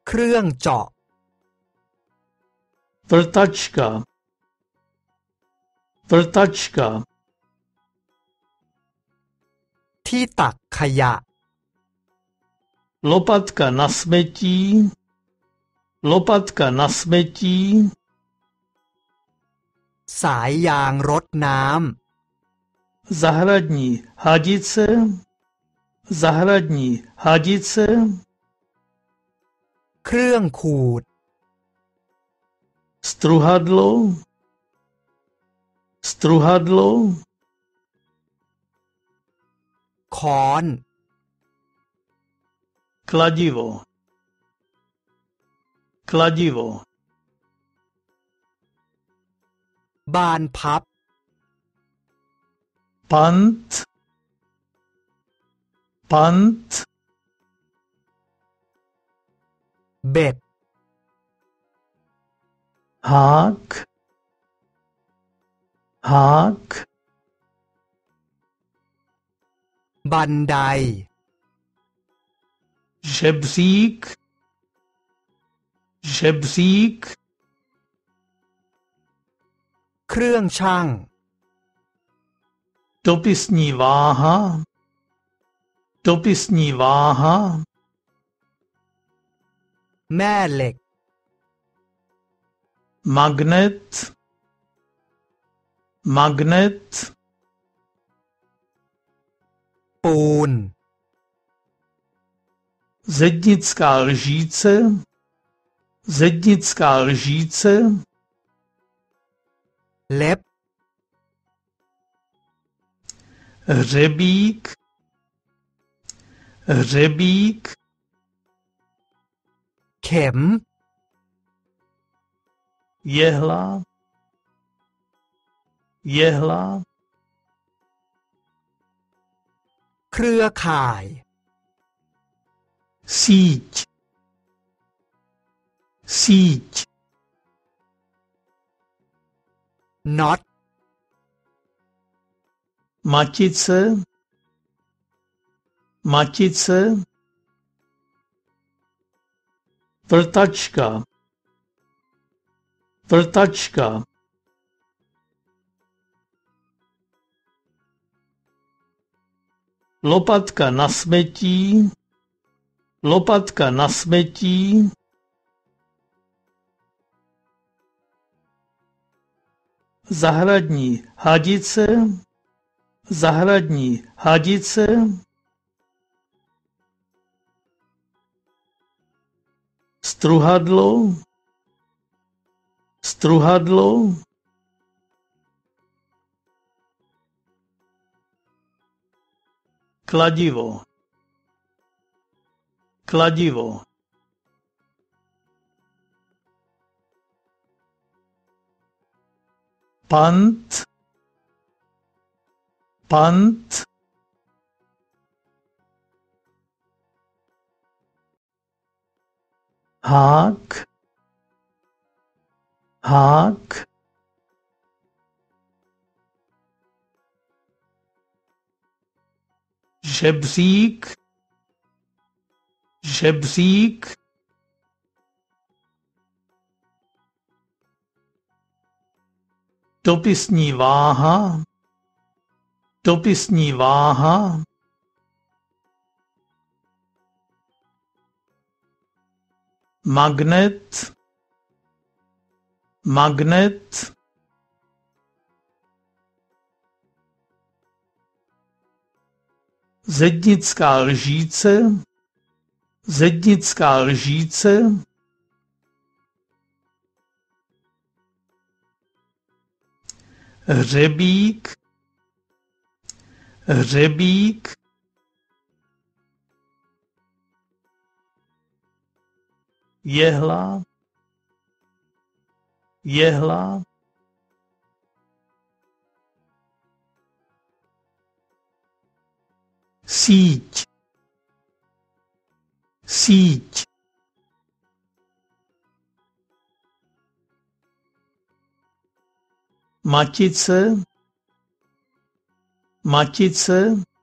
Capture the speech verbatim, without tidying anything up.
เครื่องเจาะ vrtačka vrtačka ที่ตักขยะ lopatka na smetí lopatka na smetí สายยางรดน้ำ zahradní hadice zahradní hadice เครื่องขูด struhadlo struhadlo ค้อน kladivo kladivo บานพับ pant pant เบ็ด hák hák บันได žebřík žebřík เครื่องชั่ง dopisní váha dopisní váha แม่เหล็ก magnet magnet ปูน zednická lžíce zednická lžíce เล็บ hřebík hřebík เข็ม jehla jehla เครือข่าย síť síť น็อต matice matice vrtačka vrtačka lopatka na smetí lopatka na smetí zahradní hadice zahradní hadice struhadlo struhadlo kladivo kladivo pant pant hák hák žebřík žebřík dopisní váha dopisní váha magnet magnet zednická lžíce zednická lžíce hřebík hřebík jehla jehla síť síť matice matice